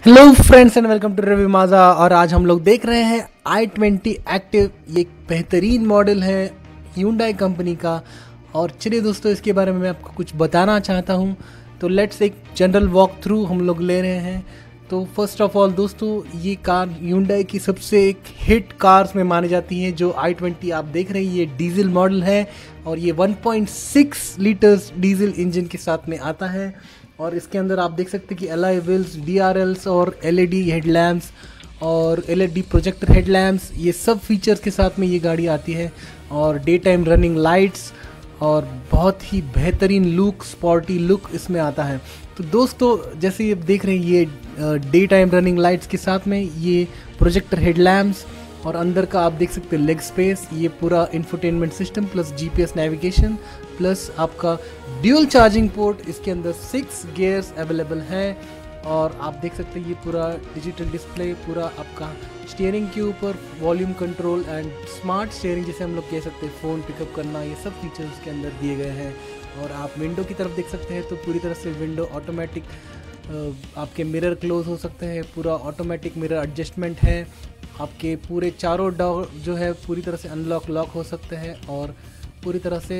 Hello friends and welcome to Ravi Maja. और आज हम लोग देख रहे हैं i20 एक्टिव। ये एक बेहतरीन मॉडल है Hyundai कंपनी का। और चलिए दोस्तों, इसके बारे में मैं आपको कुछ बताना चाहता हूँ। तो लेट्स एक जनरल वॉक थ्रू हम लोग ले रहे हैं। तो फर्स्ट ऑफ ऑल दोस्तों, ये कार Hyundai की सबसे एक हिट कार्स में मानी जाती है। जो i20 आप देख रहे हैं, ये डीजल मॉडल है और ये 1.6 लीटर्स डीजल इंजन के साथ में आता है। और इसके अंदर आप देख सकते हैं कि अलॉय व्हील्स, DRLs और LED हेडलैम्प्स और LED प्रोजेक्टर हेडलैम्प्स, ये सब फीचर्स के साथ में ये गाड़ी आती है। और डे टाइम रनिंग लाइट्स और बहुत ही बेहतरीन लुक, स्पॉर्टी लुक इसमें आता है। तो दोस्तों, जैसे ये देख रहे हैं, ये डे टाइम रनिंग लाइट्स के साथ में ये प्रोजेक्टर हेडलैम्प्स और अंदर का आप देख सकते हैं लेग स्पेस, ये पूरा infotainment system plus GPS navigation plus आपका ड्यूल चार्जिंग पोर्ट। इसके अंदर 6 गियर्स अवेलेबल हैं। और आप देख सकते हैं ये पूरा डिजिटल डिस्प्ले, पूरा आपका स्टीयरिंग के ऊपर volume control and smart steering, जिसे हम लोग कह सकते हैं फ़ोन पिकअप करना, ये सब फीचर्स इसके अंदर दिए गए हैं। और आप विंडो की तरफ देख सकते हैं तो पूरी तरह से विंडो ऑटोमेटिक, आपके मिरर क्लोज हो सकते हैं, पूरा ऑटोमेटिक मिरर एडजस्टमेंट है। आपके पूरे चारों डोर जो है पूरी तरह से अनलॉक लॉक हो सकते हैं। और पूरी तरह से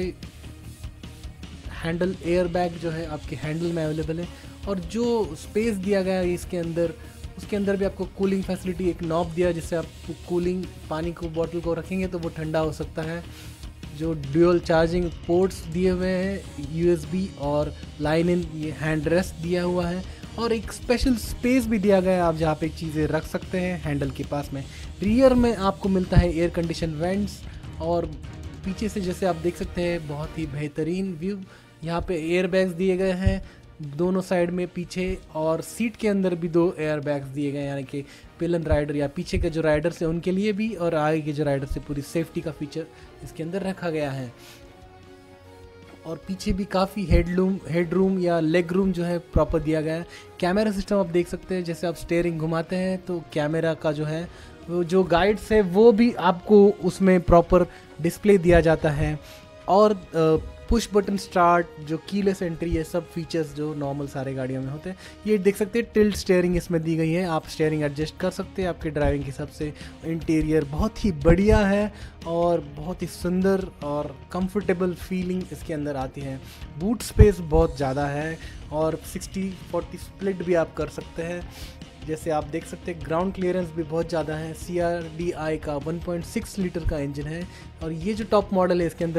हैंडल एयर बैग जो है आपके हैंडल में अवेलेबल है। और जो स्पेस दिया गया है इसके अंदर, उसके अंदर भी आपको कूलिंग फैसिलिटी, एक नॉब दिया है जिससे आप कूलिंग पानी को बॉटल को रखेंगे तो वो ठंडा हो सकता है। जो ड्यूल चार्जिंग पोर्ट्स दिए हुए हैं, USB और लाइन इन, ये हैंड रेस्ट दिया हुआ है। और एक स्पेशल स्पेस भी दिया गया है आप जहाँ पे चीज़ें रख सकते हैं हैंडल के पास में। रियर में आपको मिलता है एयर कंडीशन वेंट्स। और पीछे से जैसे आप देख सकते हैं बहुत ही बेहतरीन व्यू, यहाँ पे एयर बैग्स दिए गए हैं दोनों साइड में पीछे। और सीट के अंदर भी 2 एयर बैग्स दिए गए हैं, यानी कि पिलन राइडर या पीछे के जो राइडर्स हैं उनके लिए भी और आगे के जो राइडर से पूरी सेफ्टी का फीचर इसके अंदर रखा गया है। और पीछे भी काफ़ी हेडरूम या लेग रूम जो है प्रॉपर दिया गया है। कैमरा सिस्टम आप देख सकते हैं, जैसे आप स्टीयरिंग घुमाते हैं तो कैमरा का जो है वो जो गाइड्स है वो भी आपको उसमें प्रॉपर डिस्प्ले दिया जाता है। और पुश बटन स्टार्ट, जो कीलेस एंट्री है, सब फीचर्स जो नॉर्मल सारे गाड़ियों में होते हैं। ये देख सकते हैं टिल्ट स्टीयरिंग इसमें दी गई है, आप स्टीयरिंग एडजस्ट कर सकते हैं आपके ड्राइविंग के हिसाब से। इंटीरियर बहुत ही बढ़िया है और बहुत ही सुंदर और कंफर्टेबल फीलिंग इसके अंदर आती है। बूट स्पेस बहुत ज़्यादा है और 60-40 स्प्लिट भी आप कर सकते हैं। जैसे आप देख सकते हैं ग्राउंड क्लियरेंस भी बहुत ज़्यादा है। CRDI का 1.6 लीटर का इंजन है। और ये जो टॉप मॉडल है इसके अंदर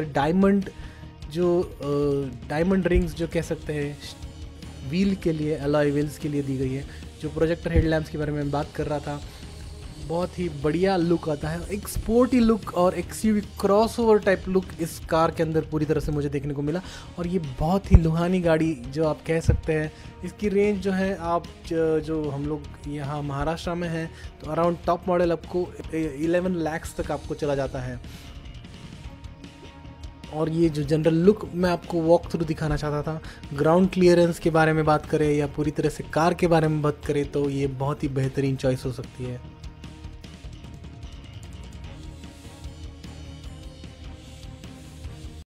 डायमंड रिंग्स जो कह सकते हैं व्हील के लिए, अलॉय व्हील्स के लिए दी गई है। जो प्रोजेक्टर हेडलैम्प्स के बारे में बात कर रहा था, बहुत ही बढ़िया लुक आता है, एक स्पोर्टी लुक और XUV क्रॉसओवर टाइप लुक इस कार के अंदर पूरी तरह से मुझे देखने को मिला। और ये बहुत ही लुहानी गाड़ी जो आप कह सकते हैं। इसकी रेंज जो है, आप जो हम लोग यहाँ महाराष्ट्र में हैं तो अराउंड टॉप मॉडल आपको 11 लाख तक आपको चला जाता है। और ये जो जनरल लुक मैं आपको वॉक थ्रू दिखाना चाहता था, ग्राउंड क्लियरेंस के बारे में बात करें या पूरी तरह से कार के बारे में बात करें तो ये बहुत ही बेहतरीन चॉइस हो सकती है।